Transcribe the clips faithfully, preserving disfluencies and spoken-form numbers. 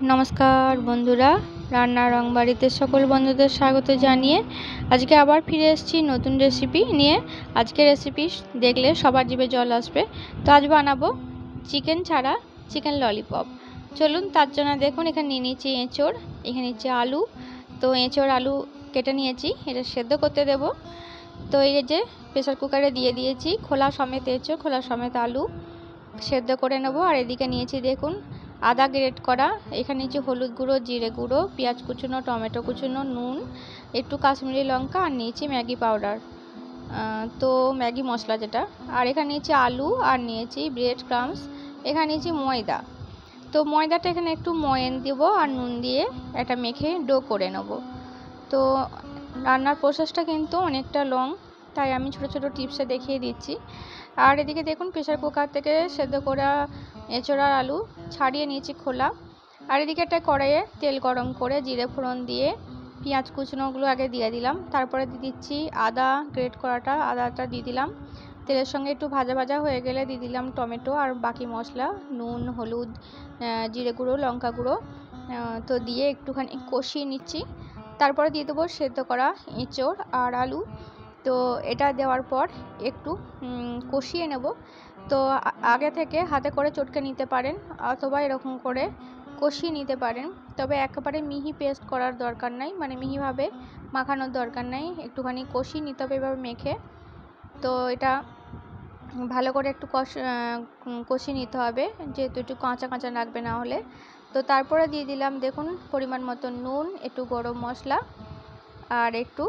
নমস্কার বন্ধুরা, রান্নার রংবাড়িতে সকল বন্ধুদের স্বাগত জানিয়ে আজকে আবার ফিরে এসেছি নতুন রেসিপি নিয়ে। আজকে রেসিপি দেখলে সবার জিভে জল আসবে। তো আজ বানাবো চিকেন ছাড়া চিকেন ললিপপ। চলুন, তার জন্য দেখুন এখানে নিয়ে নিয়েছি এঁচড়, এখানে নিয়েছি আলু। তো এঁচড় আলু কেটে নিয়েছি, এটা সেদ্ধ করতে দেব। তো এই যে প্রেসার কুকারে দিয়ে দিয়েছি খোলা সমেত এঁচড়, খোলা সমেত আলু সেদ্ধ করে নেব। আর এদিকে নিয়েছি দেখুন আদা গ্রেট করা, এখানে নিয়েছি হলুদ গুঁড়ো, জিরে গুঁড়ো, পেঁয়াজ কুচুনো, টমেটো কুচুনো, নুন, একটু কাশ্মীরি লঙ্কা, আর নিয়েছি ম্যাগি পাউডার, তো ম্যাগি মশলা যেটা। আর এখানে নিয়েছি আলু, আর নিয়েছি ব্রেড ক্রাম্বস, এখানে নিয়েছি ময়দা। তো ময়দাটা এখানে একটু ময়ান দেব আর নুন দিয়ে একটা মেখে ডো করে নেব। তো রান্নার প্রসেসটা কিন্তু অনেকটা লং, তাই আমি ছোট ছোট টিপসে দেখিয়ে দিচ্ছি। আর এদিকে দেখুন প্রেসার কুকার থেকে সেদ্ধ করা এঁচড় আর আলু ছাড়িয়ে নিয়েছি খোলা। আর এদিকে একটা কড়াইয়ে তেল গরম করে জিরে ফোড়ন দিয়ে পেঁয়াজ কুচনোগুলো আগে দিয়ে দিলাম, তারপরে দিয়ে দিচ্ছি আদা গ্রেট করাটা, আদাটা দিয়ে দিলাম। তেলের সঙ্গে একটু ভাজা ভাজা হয়ে গেলে দিয়ে দিলাম টমেটো আর বাকি মশলা, নুন, হলুদ, জিরে গুঁড়ো, লঙ্কা গুঁড়ো, তো দিয়ে একটুখানি কষিয়ে নিচ্ছি। তারপরে দিয়ে দেবো সেদ্ধ করা এঁচড় আর আলু। তো এটা দেওয়ার পর একটু কষিয়ে নেব। তো আগে থেকে হাতে করে চটকে নিতে পারেন অথবা এরকম করে কষিয়ে নিতে পারেন, তবে একেবারে মিহি পেস্ট করার দরকার নাই, মানে মিহিভাবে মাখানোর দরকার নাই, একটুখানি কষিয়ে নিতে হবে এভাবে মেখে। তো এটা ভালো করে একটু কষ কষিয়ে নিতে হবে, যেহেতু একটু কাঁচা কাঁচা লাগবে না হলে। তো তারপরে দিয়ে দিলাম দেখুন পরিমাণ মতো নুন, একটু গরম মশলা আর একটু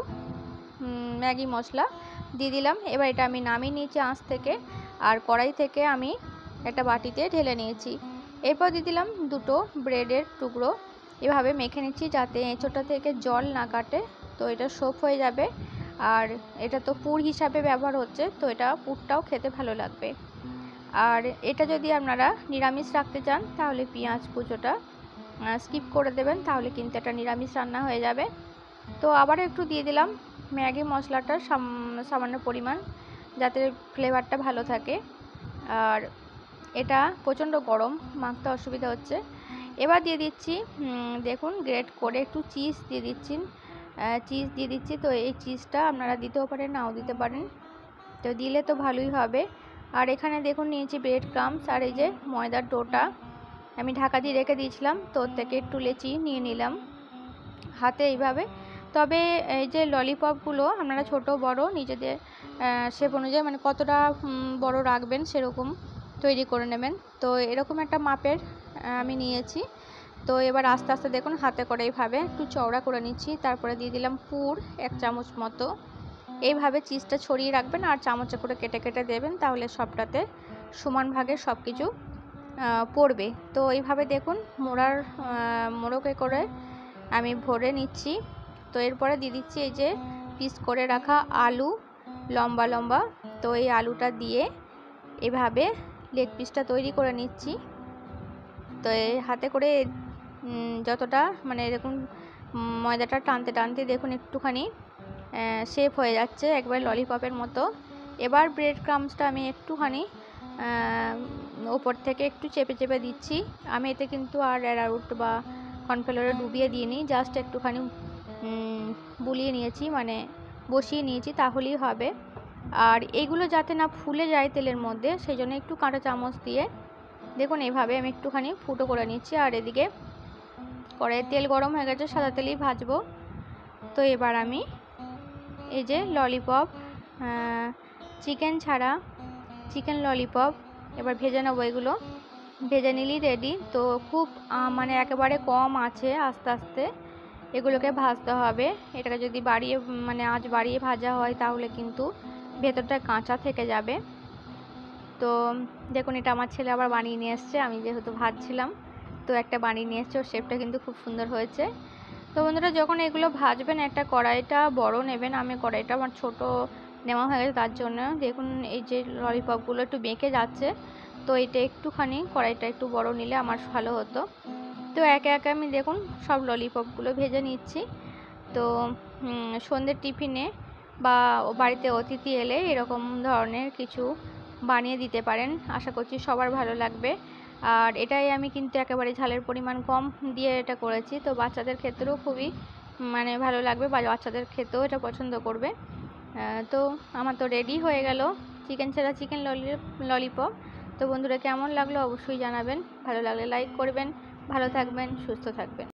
ম্যাগি মশলা দিয়ে দিলাম। এবার এটা আমি নামিয়ে নিয়েছি আঁচ থেকে, আর কড়াই থেকে আমি একটা বাটিতে ঢেলে নিয়েছি। এরপর দিয়ে দিলাম দুটো ব্রেডের টুকরো, এভাবে মেখে নিচ্ছি যাতে এঁচোড়টা থেকে জল না কাটে। তো এটা সোপ হয়ে যাবে, আর এটা তো পুর হিসাবে ব্যবহার হচ্ছে, তো এটা পুরটাও খেতে ভালো লাগবে। আর এটা যদি আপনারা নিরামিষ রাখতে চান তাহলে পেঁয়াজ কুচোটা স্কিপ করে দেবেন, তাহলে কিন্তু এটা নিরামিষ রান্না হয়ে যাবে। তো আবার একটু দিয়ে দিলাম ম্যাগি মশলাটা সামান্য পরিমাণ, যাতে ফ্লেভারটা ভালো থাকে। আর এটা প্রচণ্ড গরম, মাখতে অসুবিধা হচ্ছে। এবার দিয়ে দিচ্ছি দেখুন গ্রেট করে একটু চিজ দিয়ে দিচ্ছি, চিজ দিয়ে দিচ্ছি। তো এই চিজটা আপনারা দিতেও পারেন, নাও দিতে পারেন, তো দিলে তো ভালোই হবে। আর এখানে দেখুন নিয়েছি ব্রেড ক্রাম্বস, আর এই যে ময়দার ডোটা আমি ঢাকা দিয়ে রেখে দিয়েছিলাম, তো ওর থেকে একটু লেচি নিয়ে নিলাম হাতে এইভাবে। তবে এই যে ললিপপগুলো আপনারা ছোট বড় নিজেদের শেপ অনুযায়ী, মানে কতটা বড় রাখবেন সেরকম তৈরি করে নেবেন। তো এরকম একটা মাপের আমি নিয়েছি। তো এবার আস্তে আস্তে দেখুন হাতে করে এইভাবে একটু চওড়া করে নিচ্ছি। তারপরে দিয়ে দিলাম পুর এক চামচ মতো, এইভাবে চিজটা ছড়িয়ে রাখবেন আর চামচে করে কেটে কেটে দেবেন, তাহলে সবটাতে সমান ভাগে সব কিছু পড়বে। তো এইভাবে দেখুন মোড়ার মোড়কে করে আমি ভরে নিচ্ছি। তো এরপরে দিয়ে দিচ্ছি এই যে পিস করে রাখা আলু লম্বা লম্বা, তো এই আলুটা দিয়ে এভাবে লেগ পিসটা তৈরি করে নিচ্ছি। তো এই হাতে করে যতটা মানে এরকম ময়দাটা টানতে টানতে দেখুন একটুখানি শেপ হয়ে যাচ্ছে একবার ললিপপের মতো। এবার ব্রেড ক্রাম্বসটা আমি একটুখানি ওপর থেকে একটু চেপে চেপে দিচ্ছি। আমি এতে কিন্তু আর অ্যারারুট বা কর্নফ্লাওয়ারে ডুবিয়ে দিইনি, জাস্ট একটুখানি বুলিয়ে নিয়েছি, মানে বসিয়ে নিয়েছি, তাহলেই হবে। আর এইগুলো যাতে না ফুলে যায় তেলের মধ্যে, সেই জন্য একটু কাঁটা চামচ দিয়ে দেখুন এইভাবে আমি একটুখানি ফুটো করে নিচ্ছি। আর এদিকে কড়াইয়ে তেল গরম হয়ে গেছে, সাদা তেলেই ভাজবো। তো এবার আমি এই যে ললিপপ, চিকেন ছাড়া চিকেন ললিপপ এবার ভেজে নেবো। এগুলো ভেজে নিলেই রেডি। তো খুব মানে একেবারে কম আছে, আস্তে আস্তে এগুলোকে ভাজতে হবে। এটাকে যদি বাড়িয়ে মানে আঁচ বাড়িয়ে ভাজা হয় তাহলে কিন্তু ভেতরটা কাঁচা থেকে যাবে। তো দেখুন এটা আমার ছেলে আবার বানিয়ে নিয়ে এসছে, আমি যেহেতু ভাজছিলাম তো একটা বানিয়ে নিয়ে এসছে, ওর শেপটা কিন্তু খুব সুন্দর হয়েছে। তো বন্ধুরা যখন এগুলো ভাজবেন একটা কড়াইটা বড় নেবেন, আমি কড়াইটা আমার ছোট নেওয়া হয়ে গেছে, তার জন্য দেখুন এই যে ললিপপগুলো একটু বেঁকে যাচ্ছে, তো এটা একটুখানি কড়াইটা একটু বড় নিলে আমার ভালো হতো। তো একে একে আমি দেখুন সব ললিপপগুলো ভেজে নিচ্ছি। তো সন্ধ্যের টিফিনে বা বাড়িতে অতিথি এলে এরকম ধরনের কিছু বানিয়ে দিতে পারেন, আশা করছি সবার ভালো লাগবে। আর এটাই আমি কিন্তু একেবারে ঝালের পরিমাণ কম দিয়ে এটা করেছি, তো বাচ্চাদের ক্ষেত্রেও খুবই মানে ভালো লাগবে বা বাচ্চাদের খেতেও এটা পছন্দ করবে। তো আমার তো রেডি হয়ে গেল চিকেন ছাড়া চিকেন ললিপপ। তো বন্ধুরা কেমন লাগলো অবশ্যই জানাবেন, ভালো লাগলে লাইক করবেন। ভালো থাকবেন, সুস্থ থাকবেন।